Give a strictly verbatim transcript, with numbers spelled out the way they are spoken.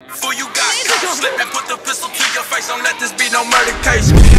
Fool, you got caught slipping, put the pistol to your face, don't let this be no murder case.